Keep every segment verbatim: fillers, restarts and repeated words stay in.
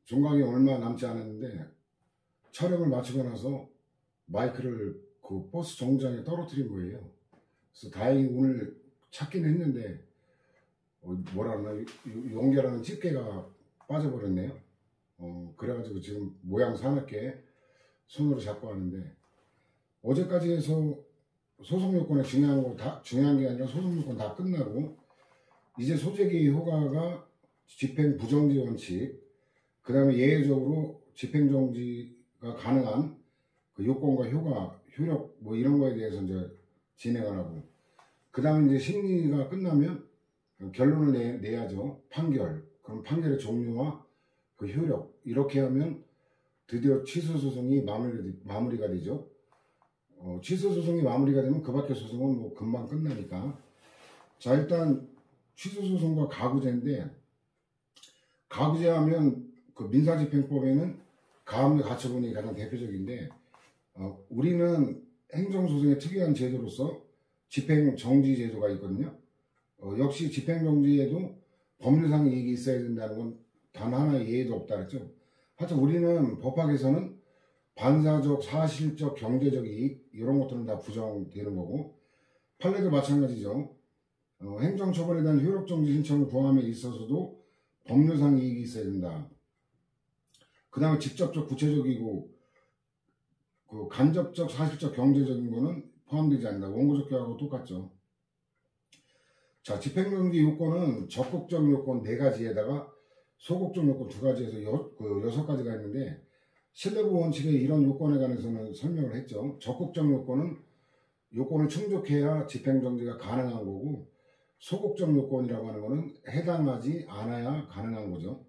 종강이 얼마 남지 않았는데 촬영을 마치고 나서 마이크를 그 버스 정류장에 떨어뜨린 거예요. 그래서 다행히 오늘 찾긴 했는데 어, 뭐라 그러나 용결하는 집게가 빠져버렸네요. 어, 그래가지고 지금 모양 사납게 손으로 잡고 하는데, 어제까지 해서 소송 요건에 중요한 거 다 중요한 게 아니라 소송 요건 다 끝나고 이제 소재기 효과가 집행 부정지 원칙, 그 다음에 예외적으로 집행 정지가 가능한 그 요건과 효과, 효력 뭐 이런 거에 대해서 이제 진행을 하고, 그 다음에 이제 심리가 끝나면 결론을 내, 내야죠. 판결. 그럼 판결의 종류와 그 효력, 이렇게 하면 드디어 취소 소송이 마무리, 마무리가 되죠. 어, 취소 소송이 마무리가 되면 그 밖의 소송은 뭐 금방 끝나니까. 자, 일단 취소 소송과 가구제인데, 가구제 하면 그 민사집행법에는 가압류 가처분이 가장 대표적인데, 어, 우리는 행정소송의 특이한 제도로서 집행정지 제도가 있거든요. 어, 역시 집행정지에도 법률상 이익이 있어야 된다는 건 단 하나의 예외도 없다 그랬죠. 하여튼 우리는 법학에서는 반사적, 사실적, 경제적 이익 이런 것들은 다 부정되는 거고, 판례도 마찬가지죠. 어, 행정처벌에 대한 효력정지 신청을 구함에 있어서도 법률상 이익이 있어야 된다. 그 다음에 직접적, 구체적이고 그 간접적, 사실적, 경제적인 거는 포함되지 않는다. 원고적 교하고 똑같죠. 자, 집행정지 요건은 적극적 요건 네 가지에다가 소극적 요건 두 가지에서 여, 그 여섯 가지가 있는데, 신뢰부 원칙에 이런 요건에 관해서는 설명을 했죠. 적극적 요건은 요건을 충족해야 집행정지가 가능한 거고, 소극적 요건이라고 하는 거는 해당하지 않아야 가능한 거죠.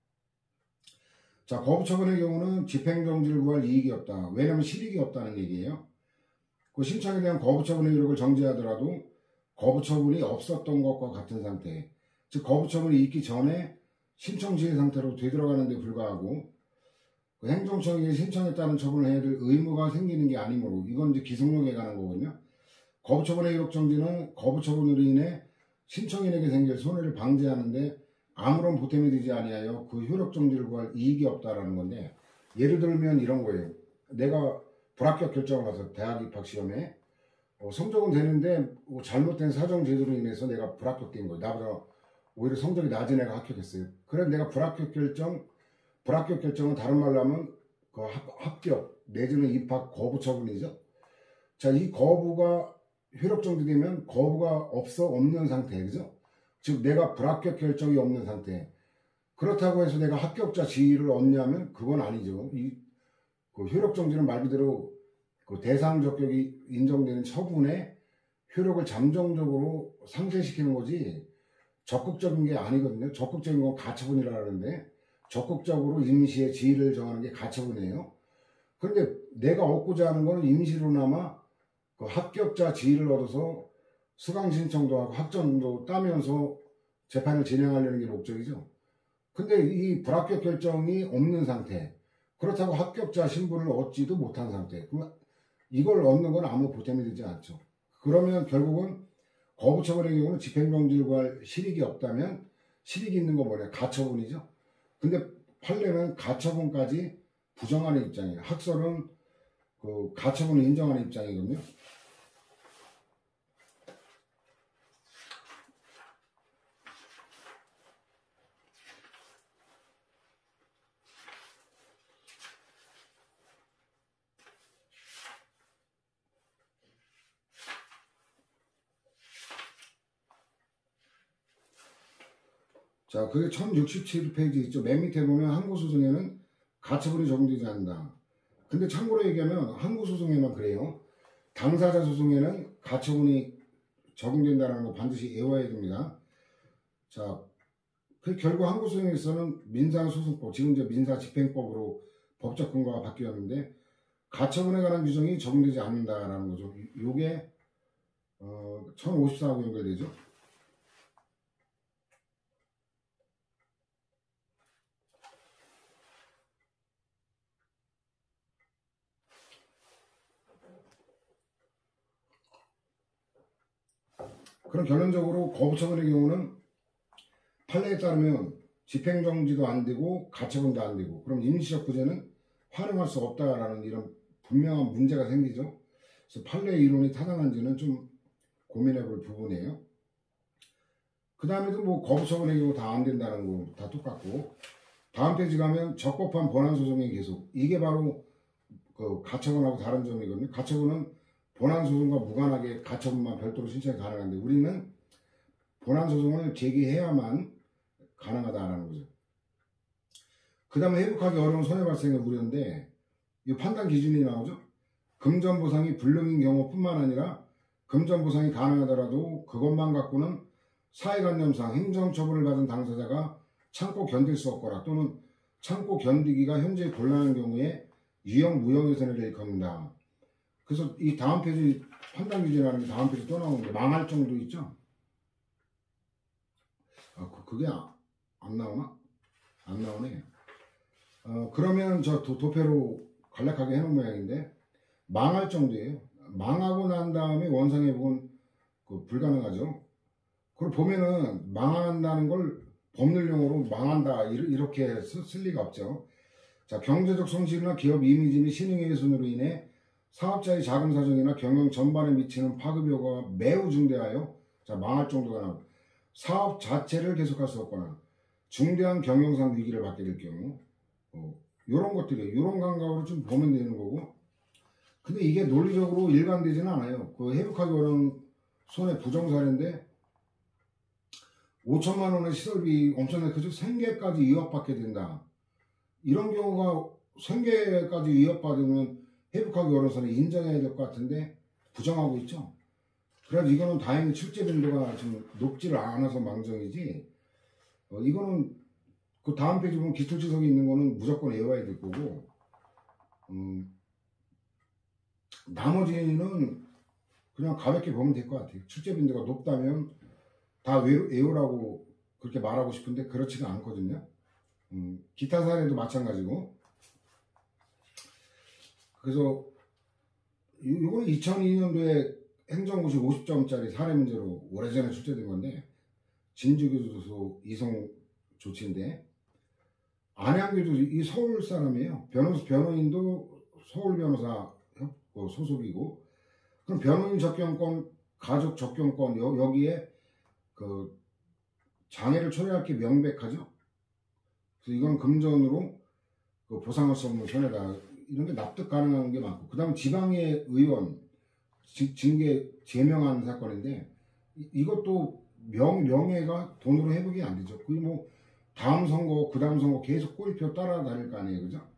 자, 거부처분의 경우는 집행정지를 구할 이익이 없다. 왜냐하면 실익이 없다는 얘기예요. 그 신청에 대한 거부처분의 효력을 정지하더라도 거부처분이 없었던 것과 같은 상태, 즉 거부처분이 있기 전에 신청지의 상태로 되돌아가는 데 불과하고, 그 행정청에게 신청에 따른 처분을 해야 될 의무가 생기는 게 아니므로, 이건 이제 기성용에 관한 거거든요. 거부처분의 효력정지는 거부처분으로 인해 신청인에게 생길 손해를 방지하는데 아무런 보탬이 되지 아니하여 그 효력정지를 구할 이익이 없다라는 건데, 예를 들면 이런 거예요. 내가 불합격 결정을 가서 대학 입학 시험에 어, 성적은 되는데 뭐 잘못된 사정 제도로 인해서 내가 불합격된 거예요. 나보다 오히려 성적이 낮은 애가 합격했어요. 그래서 내가 불합격 결정, 불합격 결정은 다른 말로 하면 그 합, 합격 내지는 입학 거부 처분이죠. 자, 이 거부가 효력정지되면 거부가 없어 없는 상태, 그죠? 즉 내가 불합격 결정이 없는 상태. 그렇다고 해서 내가 합격자 지위를 얻냐면 그건 아니죠. 이 그 효력정지는 말 그대로 그 대상 적격이 인정되는 처분에 효력을 잠정적으로 상쇄시키는 거지 적극적인 게 아니거든요. 적극적인 건 가처분이라 하는데, 적극적으로 임시의 지위를 정하는 게 가처분이에요. 그런데 내가 얻고자 하는 거는 임시로나마 그 합격자 지위를 얻어서 수강 신청도 하고 학점도 따면서 재판을 진행하려는 게 목적이죠. 근데 이 불합격 결정이 없는 상태, 그렇다고 합격자 신분을 얻지도 못한 상태, 이걸 얻는 건 아무 보탬이 되지 않죠. 그러면 결국은 거부처분의 경우는 집행정지를 구할 실익이 없다면, 실익이 있는 거 뭐냐? 가처분이죠. 근데 판례는 가처분까지 부정하는 입장이에요. 학설은 그 가처분을 인정하는 입장이거든요. 자, 그게 천육십칠 페이지 있죠. 맨 밑에 보면 항고소송에는 가처분이 적용되지 않는다. 근데 참고로 얘기하면 항고소송에만 그래요. 당사자 소송에는 가처분이 적용된다는 거 반드시 외워야 됩니다. 자, 그 결국 항고소송에서는 민사소송법, 지금 이제 민사집행법으로 법적 근거가 바뀌었는데, 가처분에 관한 규정이 적용되지 않는다라는 거죠. 요게 어, 천오십사하고 연결되죠. 그럼 결론적으로 거부처분의 경우는 판례에 따르면 집행정지도 안 되고 가처분도 안 되고 그럼 임시적 구제는 활용할 수 없다라는 이런 분명한 문제가 생기죠. 그래서 판례 이론이 타당한지는 좀 고민해 볼 부분이에요. 그 다음에도 뭐 거부처분의 경우 다 안 된다는 거 다 똑같고, 다음 페이지 가면 적법한 본안소송의 계속, 이게 바로 그 가처분하고 다른 점이거든요. 가처분은 본안소송과 무관하게 가처분만 별도로 신청이 가능한데 우리는 본안소송을 제기해야만 가능하다라는 거죠. 그 다음에 회복하기 어려운 손해발생의 우려인데 이 판단 기준이 나오죠. 금전보상이 불능인 경우뿐만 아니라 금전보상이 가능하더라도 그것만 갖고는 사회관념상 행정처분을 받은 당사자가 참고 견딜 수 없거나 또는 참고 견디기가 현재 곤란한 경우에 유형 무형의 손해를 일컫는다. 그래서 이 다음 페이지 판단 기준이라는 게 다음 페이지 또 나오는데 망할 정도 있죠. 아, 그게 안 나오나? 안 나오네. 어, 그러면 저 도, 도표로 간략하게 해놓은 모양인데 망할 정도예요. 망하고 난 다음에 원상회복은 그 불가능하죠. 그걸 보면은 망한다는 걸 법률용어로 망한다 이렇게 쓸 리가 없죠. 자, 경제적 손실이나 기업 이미지 및 신용훼손으로 인해 사업자의 자금 사정이나 경영 전반에 미치는 파급 효과가 매우 중대하여 자 망할 정도가 나오고 사업 자체를 계속할 수 없거나 중대한 경영상 위기를 받게 될 경우 어, 이런 것들이 이런 감각으로 좀 보면 되는 거고, 근데 이게 논리적으로 일관되지는 않아요. 그 회복하기 어려운 손해 부정사례인데 오천만 원의 시설비 엄청나게 크죠. 생계까지 위협받게 된다. 이런 경우가 생계까지 위협받으면 회복하기 어려운 손해 인정해야 될 것 같은데 부정하고 있죠. 그래서 이거는 다행히 출제 빈도가 좀 높지를 않아서 망정이지, 어, 이거는 그 다음 페이지 보면 기출지석이 있는 거는 무조건 외워야 될 거고, 음, 나머지는 그냥 가볍게 보면 될 것 같아요. 출제 빈도가 높다면 다 외우라고 그렇게 말하고 싶은데 그렇지가 않거든요. 음, 기타 사례도 마찬가지고. 그래서 이건 이천이 년도에 행정고시 오십 점짜리 사례 문제로 오래전에 출제된 건데 진주교도소 이송 조치인데 안양교도 이 서울 사람이에요. 변호사, 변호인도 서울 변호사 소속이고, 그럼 변호인 접견권, 가족 접견권 여, 여기에 그 장애를 초래할 게 명백하죠. 그래서 이건 금전으로 그 보상할 수 없는 손해다. 이런 게 납득 가능한 게 많고, 그 다음 지방의 의원 징계 제명한 사건인데 이, 이것도 명, 명예가 돈으로 회복이 안 되죠. 그게 뭐 다음 선거 그 다음 선거 계속 꼬리표 따라다닐 거 아니에요, 그죠?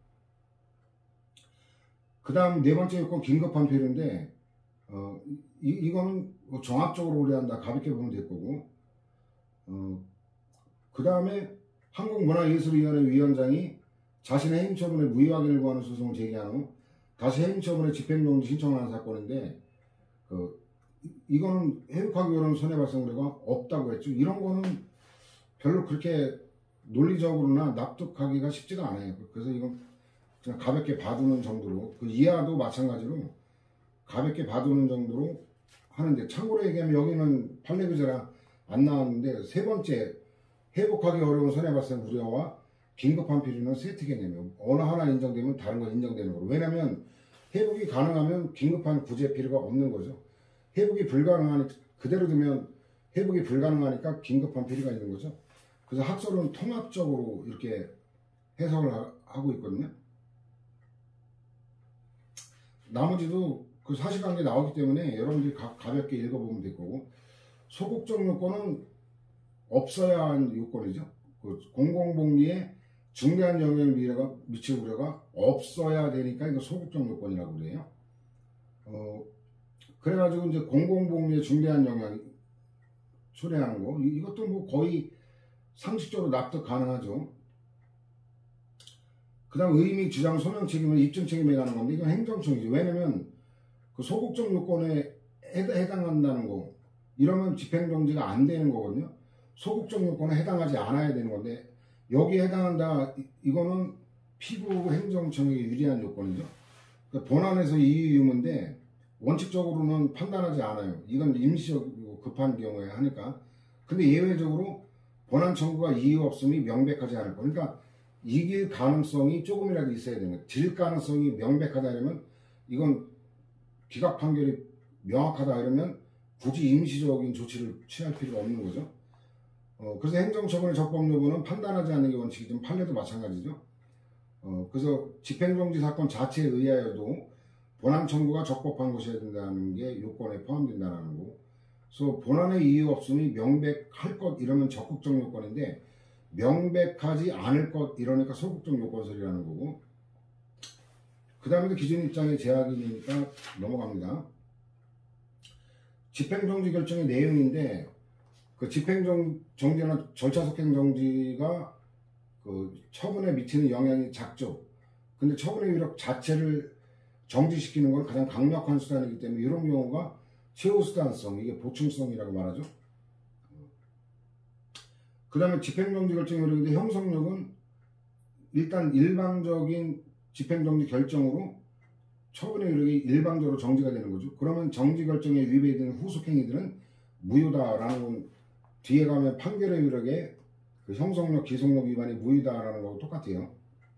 그 다음 네 번째 요건 긴급한 필요인데 어, 이, 이거는 뭐 종합적으로 우려한다 가볍게 보면 될 거고, 어, 그 다음에 한국문화예술위원회 위원장이 자신의 해임 처분의 무효 확인을 구하는 소송을 제기한 후 다시 해임 처분의 집행정지 신청을 하는 사건인데 그, 이거는 회복하기 어려운 손해발생 우려가 없다고 했죠. 이런 거는 별로 그렇게 논리적으로나 납득하기가 쉽지가 않아요. 그래서 이건 그냥 가볍게 봐두는 정도로, 그 이하도 마찬가지로 가볍게 봐두는 정도로 하는데, 참고로 얘기하면 여기는 판례 규제라 안 나왔는데 세 번째 회복하기 어려운 손해발생 우려와 긴급한 필요는 세트 개념이에요. 어느 하나 인정되면 다른 거 인정되는 거로. 왜냐하면 회복이 가능하면 긴급한 구제 필요가 없는 거죠. 회복이 불가능하니까 그대로 두면 회복이 불가능하니까 긴급한 필요가 있는 거죠. 그래서 학설은 통합적으로 이렇게 해석을 하고 있거든요. 나머지도 그 사실관계 나오기 때문에 여러분들이 가, 가볍게 읽어보면 될 거고, 소극적 요건은 없어야 하는 요건이죠. 그 공공복리에 중대한 영향을 미래가, 미칠 우려가 없어야 되니까 이거 소극적 요건이라고 그래요. 어, 그래가지고 이제 공공복리에 중대한 영향 초래하는 거, 이것도 뭐 거의 상식적으로 납득 가능하죠. 그 다음 의미, 주장, 소명 책임은 입증 책임에 관한 건데 이건 행정청이죠. 왜냐면 그 소극적 요건에 해당한다는 거, 이러면 집행정지가 안 되는 거거든요. 소극적 요건에 해당하지 않아야 되는 건데 여기에 해당한다, 이거는 피부 행정청에게 유리한 요건이죠. 그러니까 본안에서 이유 유무인데 원칙적으로는 판단하지 않아요. 이건 임시적이고 급한 경우에 하니까. 근데 예외적으로 본안 청구가 이유 없음이 명백하지 않을 거. 그러니까 이길 가능성이 조금이라도 있어야 되는 거예요. 질 가능성이 명백하다면 이건 기각 판결이 명확하다 이러면 굳이 임시적인 조치를 취할 필요가 없는 거죠. 어, 그래서 행정처분의 적법 여부는 판단하지 않는 게 원칙이지만 판례도 마찬가지죠. 어, 그래서 집행정지 사건 자체에 의하여도 본안 청구가 적법한 것이어야 된다는 게 요건에 포함된다는 거고, 그래서 본안의 이유 없음이 명백할 것 이러면 적극적 요건인데 명백하지 않을 것 이러니까 소극적 요건설이라는 거고, 그 다음에도 기준 입장의 제약이니까 넘어갑니다. 집행정지 결정의 내용인데 그 집행정지나 절차속행정지가 그 처분에 미치는 영향이 작죠. 근데 처분의 위력 자체를 정지시키는 건 가장 강력한 수단이기 때문에 이런 경우가 최우수단성, 이게 보충성이라고 말하죠. 그 다음에 집행정지 결정 효력인데 형성력은 일단 일방적인 집행정지 결정으로 처분의 효력이 일방적으로 정지가 되는 거죠. 그러면 정지 결정에 위배되는 후속행위들은 무효다라는 건 뒤에 가면 판결의 효력에 그 형성력, 기속력 위반이 무효다라는 거하고 똑같아요.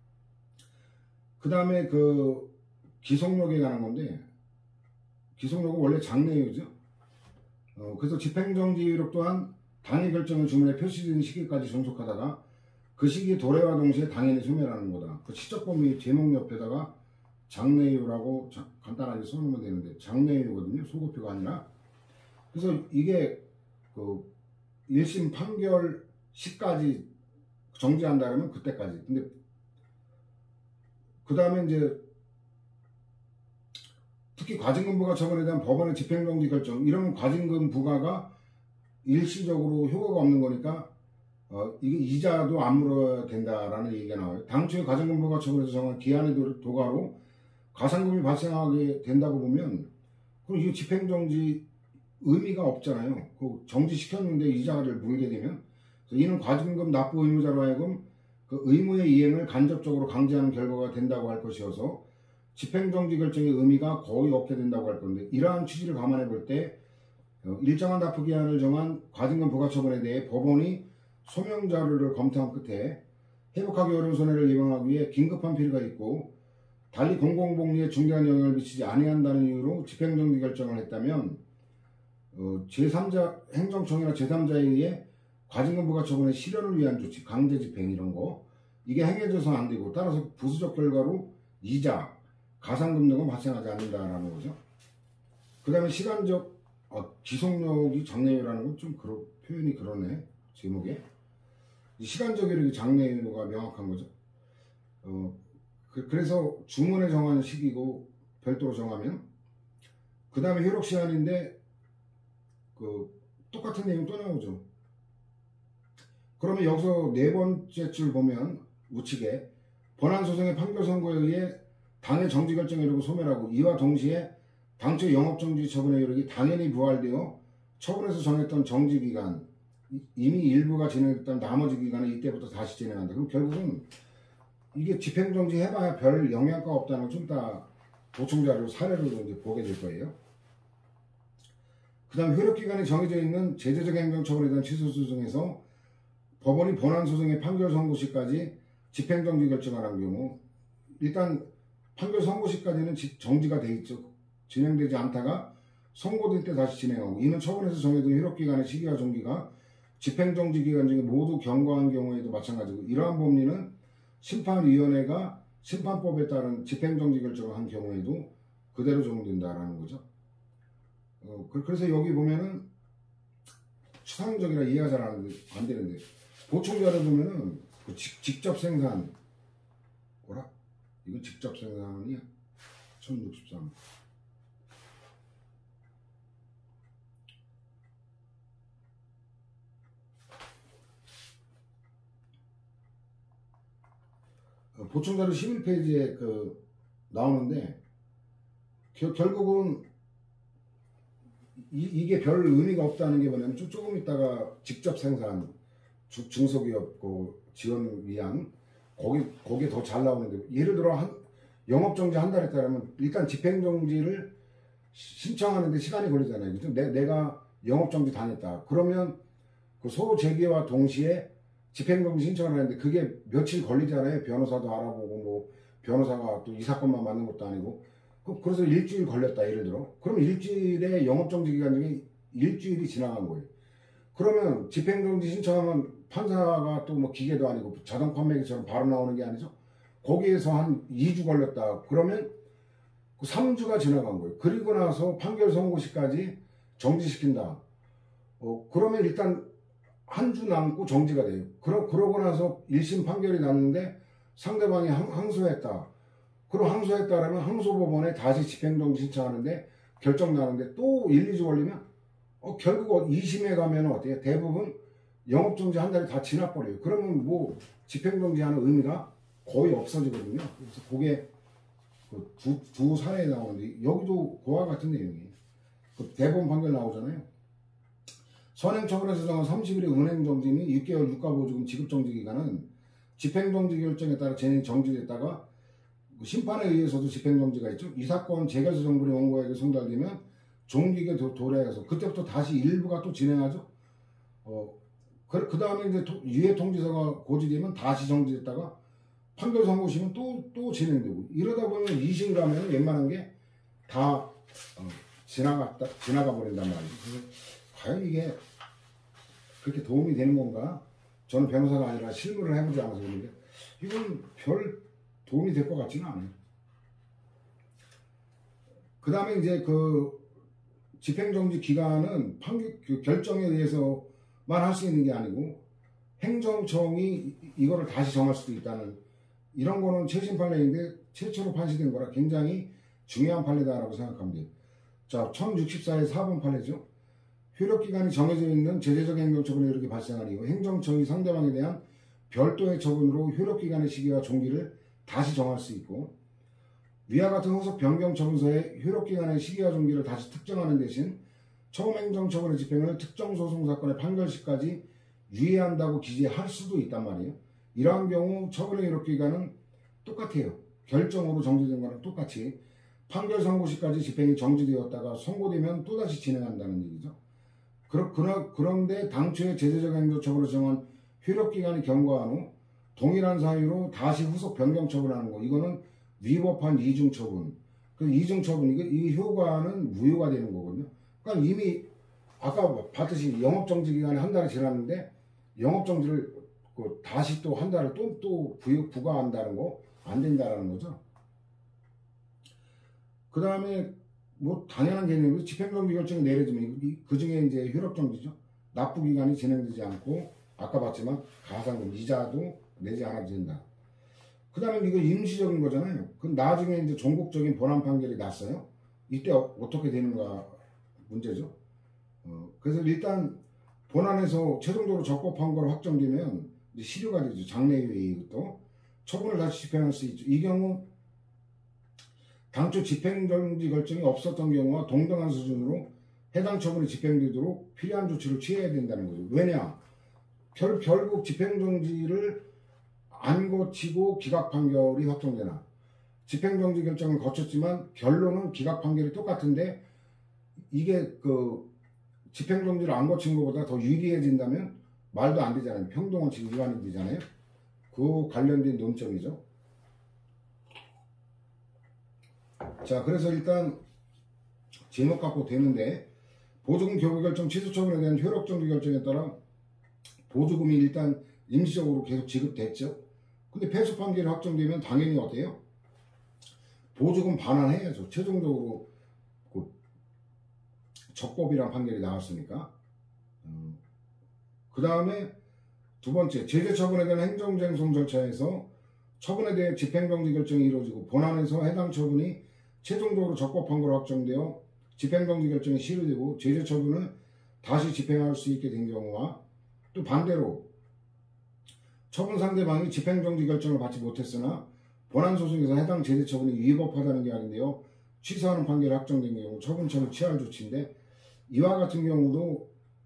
그 다음에 그 기속력에 관한 건데 기속력은 원래 장래유죠. 어, 그래서 집행정지 효력 또한 당의 결정을 주문에 표시된 시기까지 존속하다가 그 시기 도래와 동시에 당연히 소멸하는 거다. 그 시적 범위 제목 옆에다가 장래유라고 간단하게 써놓으면 되는데 장래유거든요. 소급표가 아니라. 그래서 이게 그 일심 판결 시까지 정지한다 그러면 그때까지. 근데 그 다음에 이제 특히 과징금 부과 처분에 대한 법원의 집행정지 결정, 이러면 과징금 부과가 일시적으로 효과가 없는 거니까 어, 이게 이자도 안 물어야 된다라는 얘기가 나와요. 당초에 과징금 부과 처분에서 정한 기한의 도가로 가산금이 발생하게 된다고 보면 그럼 이거 집행정지 의미가 없잖아요. 그 정지시켰는데 이자를 물게 되면 이는 과징금 납부 의무자로 하여금 그 의무의 이행을 간접적으로 강제하는 결과가 된다고 할 것이어서 집행정지 결정의 의미가 거의 없게 된다고 할 건데, 이러한 취지를 감안해 볼 때 일정한 납부 기한을 정한 과징금 부과 처분에 대해 법원이 소명 자료를 검토한 끝에 회복하기 어려운 손해를 예방하기 위해 긴급한 필요가 있고 달리 공공복리에 중대한 영향을 미치지 아니한다는 이유로 집행정지 결정을 했다면 어, 제삼자 행정청이나 제삼자에 의해 과징금 부과 처분의 실현을 위한 조치, 강제 집행 이런 거 이게 행해져서는 안 되고, 따라서 부수적 결과로 이자, 가산금 등은 발생하지 않는다라는 거죠. 그 다음에 시간적 어, 지속력이 장래유라는 건 좀 그러, 표현이 그러네. 제목에 시간적 효력이 장래유가 명확한 거죠. 어, 그, 그래서 주문에 정하는 시기고 별도로 정하면, 그 다음에 효력 시한인데 그 똑같은 내용 또 나오죠. 그러면 여기서 네 번째 줄 보면 우측에 본안 소송의 판결 선고에 의해 당의 정지 결정 효력을 소멸하고 이와 동시에 당초 영업정지 처분의 효력이 당연히 부활되어 처분에서 정했던 정지 기간, 이미 일부가 진행됐던 나머지 기간은 이때부터 다시 진행한다. 그럼 결국은 이게 집행정지 해봐야 별 영향가 없다는 걸 좀 이따 보충자료 사례로 이제 보게 될 거예요. 그 다음 효력기간이 정해져 있는 제재적 행정처분에 대한 취소소송에서 법원이 본안 소송의 판결 선고 시까지 집행정지 결정을 한 경우, 일단 판결 선고 시까지는 정지가 돼 있죠. 진행되지 않다가 선고될 때 다시 진행하고, 이는 처분에서 정해둔 효력기간의 시기와 종기가 집행정지 기간 중에 모두 경과한 경우에도 마찬가지고, 이러한 법리는 심판위원회가 심판법에 따른 집행정지 결정을 한 경우에도 그대로 적용된다라는 거죠. 어, 그래서 여기 보면은 추상적이라 이해가 잘 안 되는데, 보충자료 보면은 그 직, 직접 생산, 뭐라? 이거 직접 생산이야? 천육십삼. 어, 보충자료 십일 페이지에 그 나오는데, 겨, 결국은 이, 이게 별 의미가 없다는 게 뭐냐면, 좀, 조금 있다가 직접 생산, 주, 중소기업 그 지원 위한, 거기, 거기에 더 잘 나오는데, 예를 들어, 한, 영업정지 한 달 했다 그러면, 일단 집행정지를 신청하는데 시간이 걸리잖아요. 그죠? 내, 내가 영업정지 당했다. 그러면 그 소로 제기와 동시에 집행정지 신청을 하는데 그게 며칠 걸리잖아요. 변호사도 알아보고 뭐 변호사가 또 이 사건만 맞는 것도 아니고. 그래서 일주일 걸렸다 예를 들어. 그럼 일주일에 영업정지 기간 중에 일주일이 지나간 거예요. 그러면 집행정지 신청하면 판사가 또 뭐 기계도 아니고 자동 판매기처럼 바로 나오는 게 아니죠. 거기에서 한 이 주 걸렸다. 그러면 그 삼 주가 지나간 거예요. 그리고 나서 판결 선고 시까지 정지시킨다. 어, 그러면 일단 한 주 남고 정지가 돼요. 그러, 그러고 나서 일 심 판결이 났는데 상대방이 항, 항소했다. 그럼 항소했다라면 항소법원에 다시 집행정지 신청하는데 결정 나는데 또 일, 이 주 걸리면 어, 결국 이 심에 가면 어때요? 대부분 영업정지 한 달이 다 지나버려요. 그러면 뭐 집행정지하는 의미가 거의 없어지거든요. 그래서 그게 그 두, 두 사례에 나오는데 여기도 그와 같은 내용이에요. 그 대법원 판결 나오잖아요. 선행처분에서 정한 삼십 일의 은행정지 및 육 개월 유가보조금 지급정지 기간은 집행정지 결정에 따라 진행이 정지됐다가 심판에 의해서도 집행정지가 있죠. 이 사건 재결소 정보이 원고에게 송달되면 종기계 도래해서 그때부터 다시 일부가 또 진행하죠. 어, 그, 그 다음에 이제 도, 유예 통지서가 고지되면 다시 정지됐다가 판결 선고시면 또, 또 진행되고 이러다 보면 이 심 가면 웬만한 게 다 어, 지나갔다, 지나가 버린단 말이죠. 그래서 과연 이게 그렇게 도움이 되는 건가? 저는 변호사가 아니라 실무를 해보지 않아서 그런데 이건 별 도움이 될 것 같지는 않아요. 그 다음에 이제 그 집행정지 기간은 판결 그 결정에 의해서만 할 수 있는 게 아니고 행정청이 이거를 다시 정할 수도 있다는 이런 거는 최신 판례인데 최초로 판시된 거라 굉장히 중요한 판례다라고 생각합니다. 자, 천육십사 회 사 번 판례죠. 효력기간이 정해져 있는 제재적 행정처분이 이렇게 발생하니 행정청이 상대방에 대한 별도의 처분으로 효력기간의 시기와 종기를 다시 정할 수 있고 위와 같은 후속 변경 처분서에 효력기간의 시기와 종기를 다시 특정하는 대신 처음 행정처분의 집행을 특정 소송사건의 판결시까지 유예한다고 기재할 수도 있단 말이에요. 이러한 경우 처분의 효력기간은 똑같아요. 결정으로 정지된 거랑 똑같이 판결 선고시까지 집행이 정지되었다가 선고되면 또다시 진행한다는 얘기죠. 그러, 그러, 그런데 당초에 제재적 행정처분을 정한 효력기간이 경과한 후 동일한 사유로 다시 후속 변경 처분하는 거 이거는 위법한 이중처분. 그 이중처분 이거 이 효과는 무효가 되는 거거든요. 그러니까 이미 아까 봤듯이 영업정지 기간이 한 달이 지났는데 영업정지를 그 다시 또 한 달을 또 또 부과한다는 거 안 된다라는 거죠. 그 다음에 뭐 당연한 개념으로 집행정지 결정이 내려지면 그 중에 이제 효력정지죠. 납부기간이 진행되지 않고 아까 봤지만 가산금 이자도 내지 않아도 된다. 그 다음에 이거 임시적인 거잖아요. 그 나중에 이제 전국적인 본안 판결이 났어요. 이때 어떻게 되는가 문제죠. 어, 그래서 일단 본안에서 최종적으로 적법한 걸 확정되면 이제 실효가 되죠. 장례회의 이것도 처분을 다시 집행할 수 있죠. 이 경우 당초 집행정지 결정이 없었던 경우와 동등한 수준으로 해당 처분이 집행되도록 필요한 조치를 취해야 된다는 거죠. 왜냐? 결, 결국 집행정지를 안 거치고 기각 판결이 확정되나 집행정지 결정을 거쳤지만 결론은 기각 판결이 똑같은데 이게 그 집행정지를 안 거친 것보다 더 유리해진다면 말도 안 되잖아요. 평등원칙 위반이 되잖아요. 그 관련된 논점이죠. 자, 그래서 일단 제목 갖고 되는데 보조금 교부 결정 취소 처분에 대한 효력정지 결정에 따라 보조금이 일단 임시적으로 계속 지급됐죠. 근데 패소 판결이 확정되면 당연히 어때요? 보조금 반환해야죠. 최종적으로 그 적법이란 판결이 나왔으니까. 음. 그 다음에 두 번째, 제재 처분에 대한 행정쟁송 절차에서 처분에 대해 집행정지 결정이 이루어지고 본안에서 해당 처분이 최종적으로 적법한 걸로 확정되어 집행정지 결정이 실효되고 제재 처분을 다시 집행할 수 있게 된 경우와 또 반대로 처분 상대방이 집행정지 결정을 받지 못했으나 본안소송에서 해당 제재 처분이 위법하다는 게 아닌데요. 취소하는 판결이 확정된 경우 처분처는 취할 조치인데 이와 같은 경우도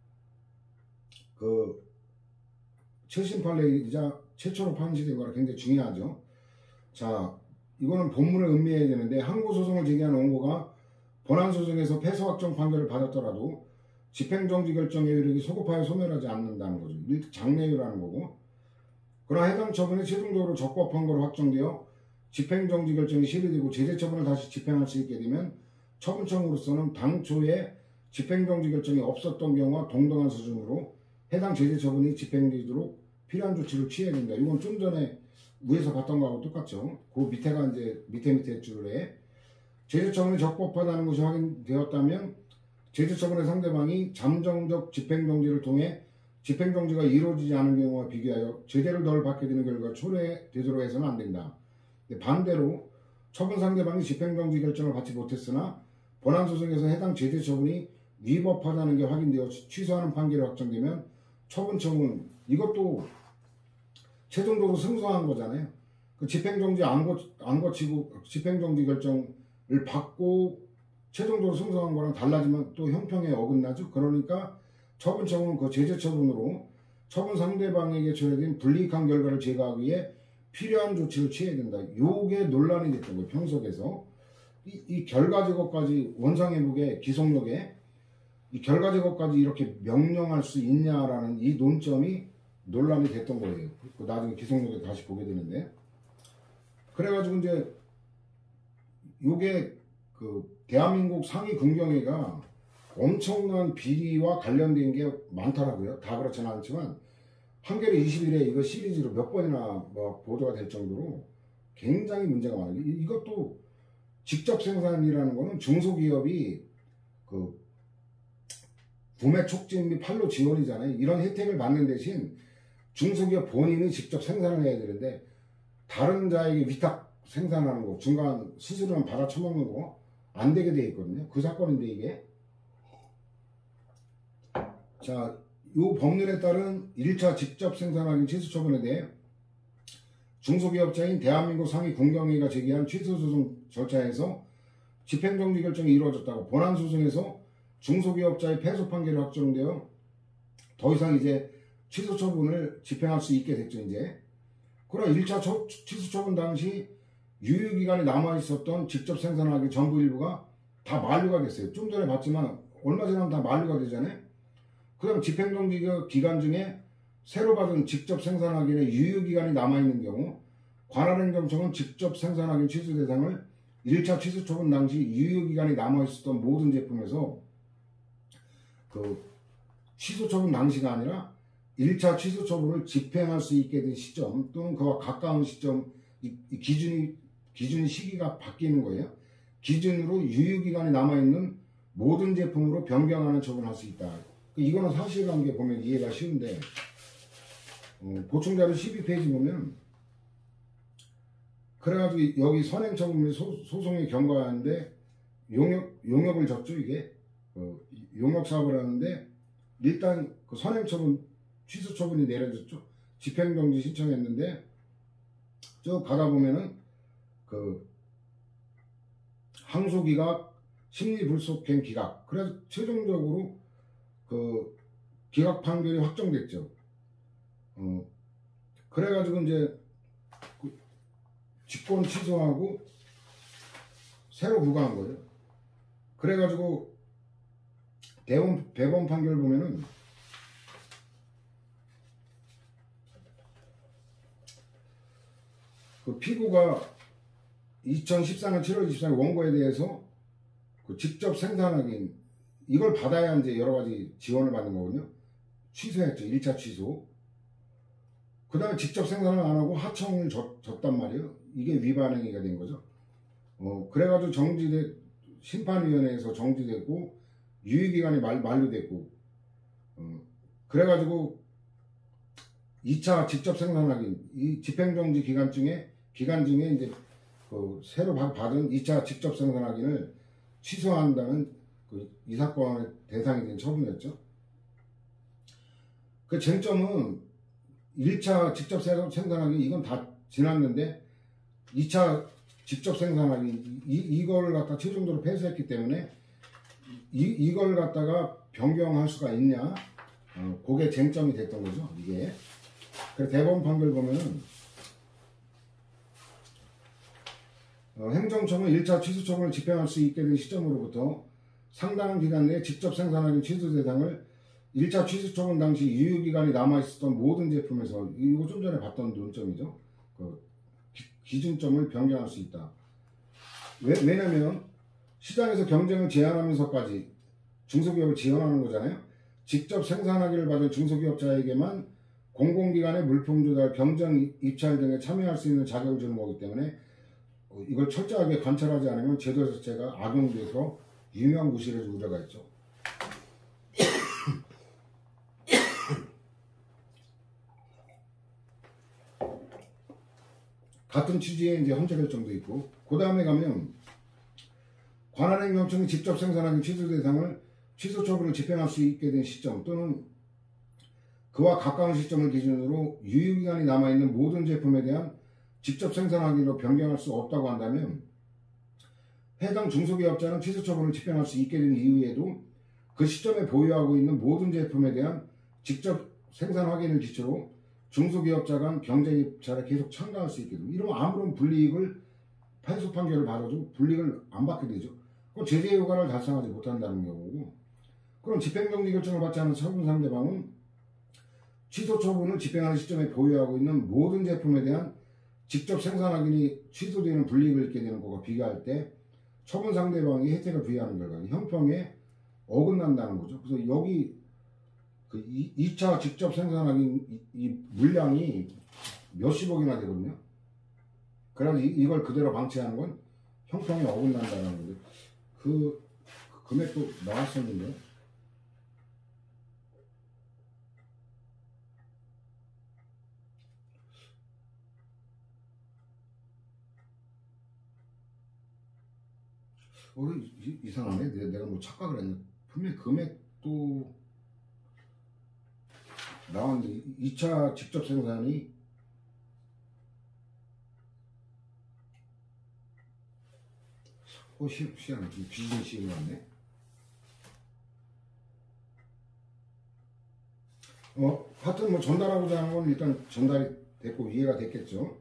그 최신 판례이자 최초로 판시된 거라 굉장히 중요하죠. 자, 이거는 본문을 음미해야 되는데 항고소송을 제기한 원고가 본안소송에서 패소 확정 판결을 받았더라도 집행정지 결정의 효력이 소급하여 소멸하지 않는다는 거죠. 장래유라는 거고. 그러나 해당 처분이 최종적으로 적법한 거로 확정되어 집행정지 결정이 실의되고 제재처분을 다시 집행할 수 있게 되면 처분청으로서는 당초에 집행정지 결정이 없었던 경우와 동등한 수준으로 해당 제재처분이 집행되도록 필요한 조치를 취해야 된다. 이건 좀 전에 위에서 봤던 거하고 똑같죠. 그 밑에가 이제 밑에 밑에 줄에 제재처분이 적법하다는 것이 확인되었다면 제재처분의 상대방이 잠정적 집행정지를 통해 집행정지가 이루어지지 않은 경우와 비교하여 제재를 덜 받게 되는 결과가 초래되도록 해서는 안 된다. 반대로 처분 상대방이 집행정지 결정을 받지 못했으나 본안소송에서 해당 제재처분이 위법하다는 게 확인되어 취소하는 판결이 확정되면 처분청은 이것도 최종적으로 승소한 거잖아요. 그 집행정지 안, 거, 안 거치고 집행정지 결정을 받고 최종적으로 승소한 거랑 달라지면 또 형평에 어긋나죠. 그러니까 처분청은 그 제재처분으로 처분 상대방에게 초래된 불이익한 결과를 제거하기 위해 필요한 조치를 취해야 된다. 요게 논란이 됐던 거예요. 평석에서. 이, 이 결과 제거까지 원상회복의 기속력에 이 결과 제거까지 이렇게 명령할 수 있냐라는 이 논점이 논란이 됐던 거예요. 나중에 기속력에 다시 보게 되는데. 그래가지고 이제 요게 그 대한민국 상위 군경회가 엄청난 비리와 관련된 게 많더라고요. 다 그렇지는 않지만 한겨레 이십 일에 이거 시리즈로 몇 번이나 뭐 보도가 될 정도로 굉장히 문제가 많아요. 이것도 직접 생산이라는 거는 중소기업이 그 구매 촉진 및 판로 지원이잖아요. 이런 혜택을 받는 대신 중소기업 본인이 직접 생산을 해야 되는데 다른 자에게 위탁 생산하는 거, 중간 수수료만 받아 처먹는 거 안 되게 돼 있거든요. 그 사건인데 이게. 자, 이 법률에 따른 일 차 직접 생산하기 취소 처분에 대해 중소기업자인 대한민국 상위 군경회가 제기한 취소소송 절차에서 집행정지 결정이 이루어졌다고 본안소송에서 중소기업자의 패소 판결이 확정되어 더 이상 이제 취소 처분을 집행할 수 있게 됐죠. 이제. 그러나 일 차 처, 취소 처분 당시 유효기간이 남아있었던 직접 생산하기 전부 일부가 다 만료가 됐어요. 좀 전에 봤지만 얼마 지나면 다 만료가 되잖아요. 그 다음 집행정지 기간 중에 새로 받은 직접 생산하기의 유효기간이 남아있는 경우 관할행정청은 직접 생산하기 취소 대상을 일 차 취소 처분 당시 유효기간이 남아있었던 모든 제품에서 그 취소 처분 당시가 아니라 일 차 취소 처분을 집행할 수 있게 된 시점 또는 그와 가까운 시점 이, 이 기준이 기준 시기가 바뀌는 거예요. 기준으로 유효기간이 남아있는 모든 제품으로 변경하는 처분을 할 수 있다. 이거는 사실관계 보면 이해가 쉬운데 어, 보충자료 십이 페이지 보면 그래가지고 여기 선행처분 및 소송에 경과하는데 용역, 용역을 졌죠. 이게 어, 용역사업을 하는데 일단 그 선행처분 취소처분이 내려졌죠. 집행정지 신청했는데 저 가다 보면은 그 항소기각 심리불속행 기각 그래서 최종적으로 그 기각 판결이 확정됐죠. 어 그래가지고 이제 그 직권 취소하고 새로 부과한 거예요. 그래가지고 대원 배번 판결 보면은 그 피고가 이천십사 년 칠월 이십사 일 원고에 대해서 그 직접 생산하기 이걸 받아야 이제 여러 가지 지원을 받는 거거든요. 취소했죠. 일 차 취소. 그 다음에 직접 생산을 안 하고 하청을 줬, 줬단 말이에요. 이게 위반행위가 된 거죠. 어, 그래가지고 정지돼, 심판위원회에서 정지됐고, 유효기간이 말, 만료됐고, 어, 그래가지고 이 차 직접 생산하기, 이 집행정지 기간 중에, 기간 중에 이제 그 새로 받은 이 차 직접 생산하기를 취소한다는 그 이 사건의 대상이 된 처분이었죠. 그 쟁점은 일 차 직접 생산하기 이건 다 지났는데 이 차 직접 생산하기 이, 이걸 갖다 최종적으로 패소했기 때문에 이, 이걸 갖다가 변경할 수가 있냐 어, 그게 쟁점이 됐던 거죠. 이게 그래서 대법원 판결 보면은 어, 행정청은 일 차 취소 처분을 집행할 수 있게 된 시점으로부터 상당한 기간 내에 직접 생산하는 취소 대상을 일 차 취소 처분 당시 유효기간이 남아있었던 모든 제품에서, 이거 좀 전에 봤던 논점이죠. 그 기준점을 변경할 수 있다. 왜, 왜냐면 시장에서 경쟁을 제한하면서까지 중소기업을 지원하는 거잖아요. 직접 생산하기를 받은 중소기업자에게만 공공기관의 물품 조달, 경쟁 입찰 등에 참여할 수 있는 자격을 주는 거기 때문에 이걸 철저하게 관찰하지 않으면 제도 자체가 악용돼서 유명무실해질 우려가 있죠. 같은 취지의 이제 헌재 결정도 있고, 그 다음에 가면 관할행정청이 직접 생산하는 취소 대상을 취소 처분을 집행할 수 있게 된 시점 또는 그와 가까운 시점을 기준으로 유효기간이 남아있는 모든 제품에 대한 직접 생산하기로 변경할 수 없다고 한다면, 해당 중소기업자는 취소 처분을 집행할 수 있게 된 이후에도 그 시점에 보유하고 있는 모든 제품에 대한 직접 생산 확인을 기초로 중소기업자 간 경쟁 입찰에 계속 참가할 수 있게 되고, 이러면 아무런 불이익을 패소 판결을 받아도 불이익을 안 받게 되죠. 그럼 제재 효과를 달성하지 못한다는 경우고, 그럼 집행정지 결정을 받지 않은 처분 상대방은 취소 처분을 집행하는 시점에 보유하고 있는 모든 제품에 대한 직접 생산 확인이 취소되는 불이익을 입게 되는 것과 비교할 때 처분 상대방이 혜택을 부여하는 결과 형평에 어긋난다는 거죠. 그래서 여기 그 이 차 직접 생산 확인 이, 이 물량이 몇십억이나 되거든요. 그래서 이, 이걸 그대로 방치하는 건 형평에 어긋난다는 거죠. 그, 그 금액도 나왔었는데. 어, 이, 이상하네. 내가, 내가 뭐 착각을 했네. 분명히 금액도 나왔는데 이 차 직접 생산이 어, 시, 시간이 비즈니스가 왔네. 어, 하여튼 뭐 전달하고자 하는 건 일단 전달이 됐고 이해가 됐겠죠.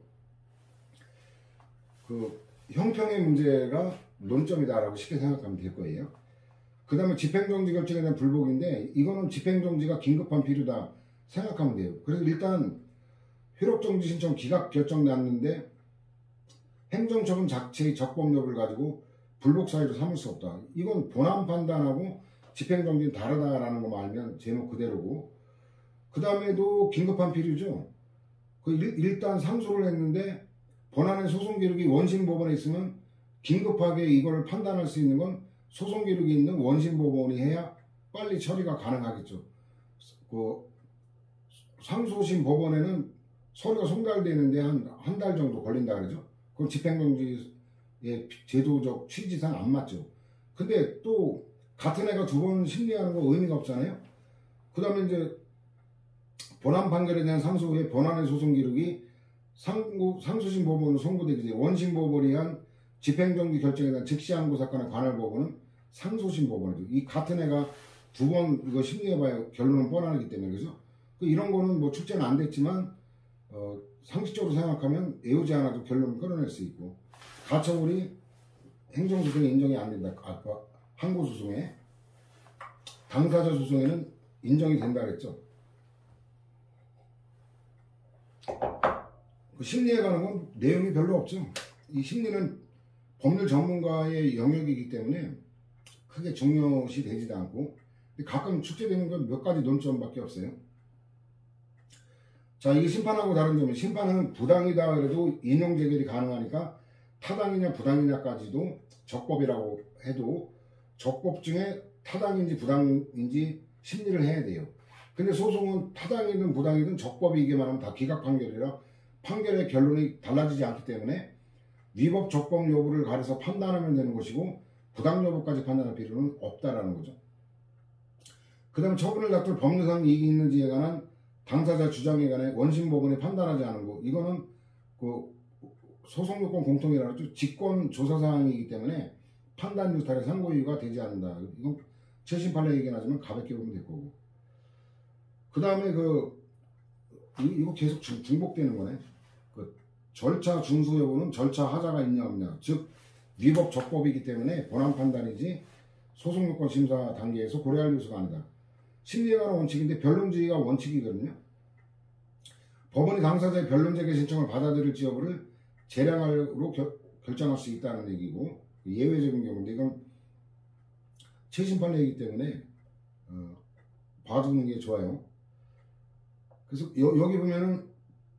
그 형평의 문제가 논점이다라고 쉽게 생각하면 될 거예요. 그 다음에 집행정지 결정에 대한 불복인데, 이거는 집행정지가 긴급한 필요다 생각하면 돼요. 그래서 일단 효력정지 신청 기각 결정 났는데 행정처분 자체의 적법 여부를 가지고 불복 사유로 삼을 수 없다. 이건 본안 판단하고 집행정지는 다르다라는 것만 알면 제목 그대로고, 그 다음에도 긴급한 필요죠. 그 일, 일단 상소를 했는데 본안의 소송 기록이 원심 법원에 있으면 긴급하게 이걸 판단할 수 있는 건 소송 기록이 있는 원심 법원이 해야 빨리 처리가 가능하겠죠. 그 상소심 법원에는 서류가 송달되는데 한 한 달 정도 걸린다 그러죠. 그럼 집행정지의 제도적 취지상 안 맞죠. 근데 또 같은 애가 두 번 심리하는 거 의미가 없잖아요. 그 다음에 이제 본안 판결에 대한 상소 후에 본안의 소송 기록이 상고, 상소심 법원으로 송부되기 전에 원심 법원이 한 집행정지 결정에 대한 즉시항고 사건의 관할 법원은 상소심 법원이죠. 이 같은 애가 두 번 이거 심리해봐야 결론은 뻔하기 때문에. 그래서 이런 거는 뭐 출제는 안 됐지만 어, 상식적으로 생각하면 애우지 않아도 결론을 끌어낼 수 있고, 가처분이 행정소송에 인정이 안 된다. 아까 항고소송에, 당사자 소송에는 인정이 된다 그랬죠. 그 심리에 관한 건 내용이 별로 없죠. 이 심리는 법률 전문가의 영역이기 때문에 크게 중요시 되지도 않고, 가끔 출제되는 건 몇 가지 논점밖에 없어요. 자, 이게 심판하고 다른 점이, 심판은 부당이다 그래도 인용 재결이 가능하니까 타당이냐 부당이냐까지도 적법이라고 해도 적법 중에 타당인지 부당인지 심리를 해야 돼요. 근데 소송은 타당이든 부당이든 적법이기만 하면 다 기각 판결이라 판결의 결론이 달라지지 않기 때문에 위법 적법 여부를 가려서 판단하면 되는 것이고, 부당 여부까지 판단할 필요는 없다라는 거죠. 그 다음에 처분을 다툴 법률상 이익이 있는지에 관한 당사자 주장에 관해 원심 법원이 판단하지 않은 거, 이거는 그 소송요건 공통이라고 하죠. 직권 조사 사항이기 때문에 판단 유탈의 상고 이유가 되지 않는다. 이건 최신 판례 얘기는 하지만 가볍게 보면 될 거고. 그 다음에 그 이거 계속 중복되는 거네. 그 절차 준수 여부는 절차 하자가 있냐 없냐, 즉 위법 적법이기 때문에 본안 판단이지 소송요건 심사 단계에서 고려할 요소가 아니다. 심리에 관한 원칙인데 변론주의가 원칙이거든요. 법원이 당사자의 변론 제기 신청을 받아들일지 여부를 재량으로 결정할 수 있다는 얘기고, 예외적인 경우인데 이건 최신 판례이기 때문에 어, 봐두는 게 좋아요. 그래서 여, 여기 보면은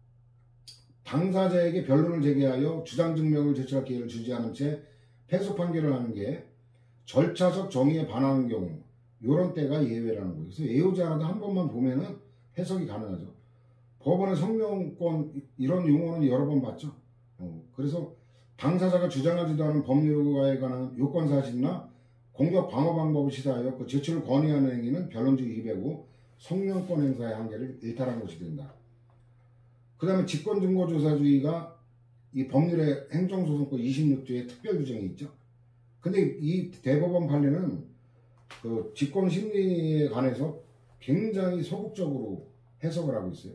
당사자에게 변론을 제기하여 주장 증명을 제출할 기회를 주지 않은 채 패소 판결을 하는 게 절차적 정의에 반하는 경우, 이런 때가 예외라는 거예요. 그래서 예우지 않아도 한 번만 보면은 해석이 가능하죠. 법원의 성명권 이런 용어는 여러 번 봤죠. 어, 그래서 당사자가 주장하지도 않은 법률에 관한 요건 사실이나 공격 방어 방법을 시사하여 그 제출을 권유하는 행위는 변론주의 위배고 성명권 행사의 한계를 일탈한 것이 된다. 그 다음에 직권증거조사주의가 이 법률의 행정소송법 이십육 조에 특별 규정이 있죠. 근데 이 대법원 판례는 그 직권심리에 관해서 굉장히 소극적으로 해석을 하고 있어요.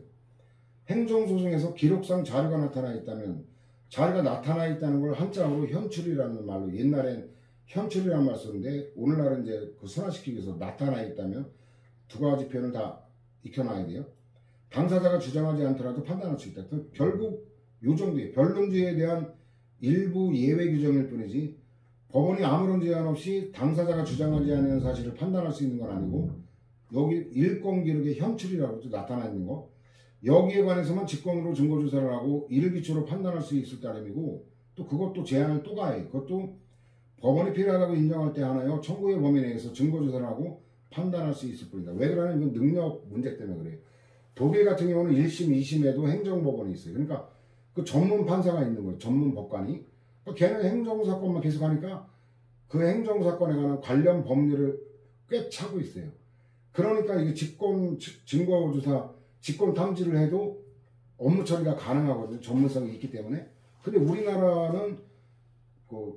행정소송에서 기록상 자료가 나타나 있다면, 자료가 나타나 있다는 걸 한자어로 현출이라는 말로, 옛날엔 현출이라는 말 썼는데 오늘날은 이제 그 순화시키기 위해서 나타나 있다면 두 가지 표현을 다 익혀놔야 돼요. 당사자가 주장하지 않더라도 판단할 수 있다. 결국 요 정도의 변론주의에 대한 일부 예외 규정일 뿐이지 법원이 아무런 제한 없이 당사자가 주장하지 않는 사실을 판단할 수 있는 건 아니고, 여기 일권기록의 현출이라고 나타나 있는 거, 여기에 관해서만 직권으로 증거조사를 하고 이를 기초로 판단할 수 있을 따름이고, 또 그것도 제한을 또 가해. 그것도 법원이 필요하다고 인정할 때 하나요 청구의 범위 내에서 증거조사를 하고 판단할 수 있을 뿐이다. 왜 그러냐면 이건 능력 문제 때문에 그래요. 독일 같은 경우는 일 심, 이 심에도 행정법원이 있어요. 그러니까 그 전문 판사가 있는 거예요. 전문 법관이. 그러니까 걔는 행정사건만 계속 하니까 그 행정사건에 관한 관련 법률을 꽤 차고 있어요. 그러니까 이게 직권 증거조사, 직권 탐지를 해도 업무 처리가 가능하거든요. 전문성이 있기 때문에. 근데 우리나라는 그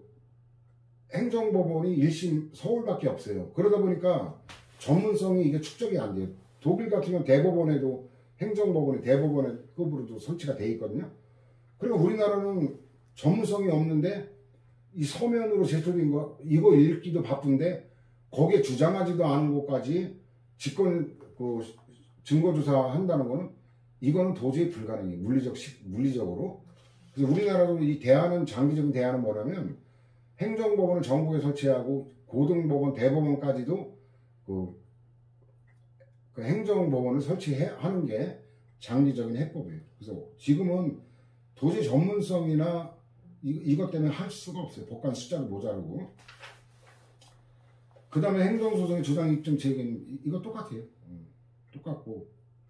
행정법원이 일 심 서울밖에 없어요. 그러다 보니까 전문성이 이게 축적이 안 돼요. 독일 같은 경우는 대법원에도 행정법원이 대법원의 급으로도 설치가 돼 있거든요. 그리고 우리나라는 전문성이 없는데 이 서면으로 제출된 거 이거 읽기도 바쁜데 거기에 주장하지도 않은 것까지 직권 그 증거조사 한다는 거는 이거는 도저히 불가능해요. 물리적 물리적으로. 그래서 우리나라도 이 대안은 장기적인 대안은 뭐냐면 행정법원을 전국에 설치하고 고등법원, 대법원까지도 그, 그 행정법원을 설치하는 게 장기적인 해법이에요. 그래서 지금은 도저히 전문성이나 이, 이것 때문에 할 수가 없어요. 법관 숫자도 모자르고. 그 다음에 행정소송의 주장 입증 책임, 이거 똑같아요. 음, 똑같고.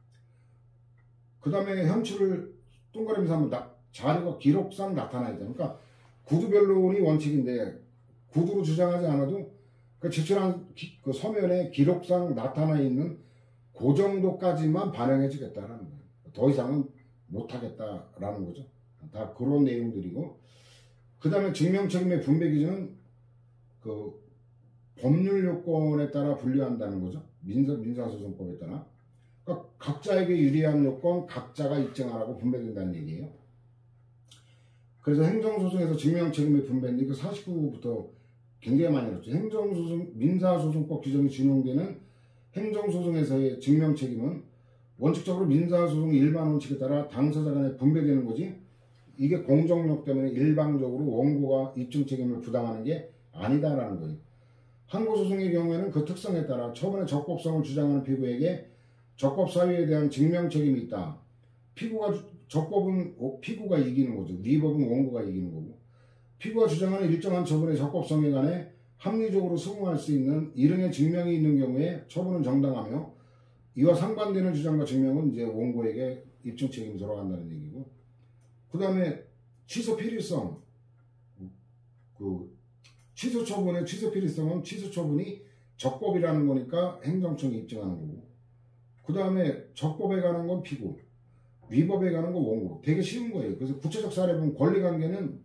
그 다음에 현출을 동그라미 삼으면 나, 자료가 기록상 나타나 있다. 그러니까 구두변론이 원칙인데 구두로 주장하지 않아도 그 제출한 기, 그 서면에 기록상 나타나 있는 그 정도까지만 반영해 주겠다라는 거예요. 더 이상은 못하겠다라는 거죠. 다 그런 내용들이고, 그 다음에 증명책임의 분배 기준은 그 법률 요건에 따라 분류한다는 거죠. 민사, 민사소송법에 따라. 그러니까 각자에게 유리한 요건 각자가 입증하라고 분배된다는 얘기예요. 그래서 행정소송에서 증명책임의 분배인데 이거 사십구 부터 굉장히 많이 어렵죠. 행정소송, 민사소송법 규정이 준용되는 행정소송에서의 증명책임은 원칙적으로 민사소송 일반 원칙에 따라 당사자 간에 분배되는 거지, 이게 공정력 때문에 일방적으로 원고가 입증책임을 부담하는 게 아니다라는 거예요. 항고소송의 경우에는 그 특성에 따라 처분의 적법성을 주장하는 피고에게 적법 사유에 대한 증명책임이 있다. 피고가 적법은 피고가 이기는 거죠. 위법은 원고가 이기는 거고, 피고가 주장하는 일정한 처분의 적법성에 관해 합리적으로 수긍할 수 있는 일응의 증명이 있는 경우에 처분은 정당하며, 이와 상반되는 주장과 증명은 이제 원고에게 입증 책임이 돌아간다는 얘기고, 그 다음에 취소 필요성, 그 취소 처분의 취소 필요성은 취소 처분이 적법이라는 거니까 행정청이 입증하는 거고, 그 다음에 적법에 관한 건 피고, 위법에 관한 건 원고. 되게 쉬운 거예요. 그래서 구체적 사례 보면 권리관계는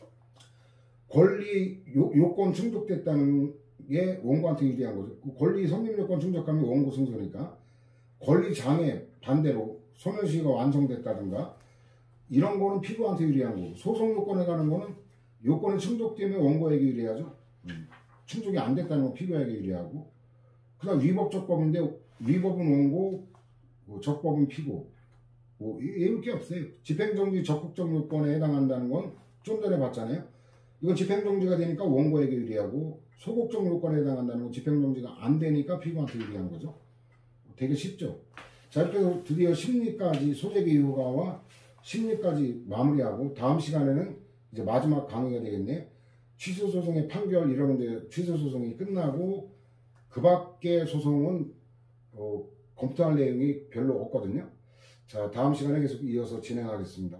권리 요, 요건 충족됐다는 게 원고한테 유리한 거죠. 그 권리 성립 요건 충족하면 원고 승소니까. 권리 장애 반대로 소멸시효가 완성됐다든가 이런 거는 피고한테 유리한 거고, 소송 요건에 관한 거는 요건이 충족되면 원고에게 유리하죠. 음. 충족이 안 됐다는 건 피고에게 유리하고, 그 다음 위법 적법인데 위법은 원고, 뭐 적법은 피고, 뭐 이럴 게 없어요. 집행정지 적극적 요건에 해당한다는 건 좀 전에 봤잖아요. 이건 집행정지가 되니까 원고에게 유리하고, 소극적 요건에 해당한다는 건 집행정지가 안 되니까 피고한테 유리한 거죠. 되게 쉽죠. 자, 이렇게 해서 드디어 심리까지, 소재기 이유가와 심리까지 마무리하고, 다음 시간에는 이제 마지막 강의가 되겠네요. 취소소송의 판결, 이런 데 취소소송이 끝나고 그 밖의 소송은 어, 검토할 내용이 별로 없거든요. 자, 다음 시간에 계속 이어서 진행하겠습니다.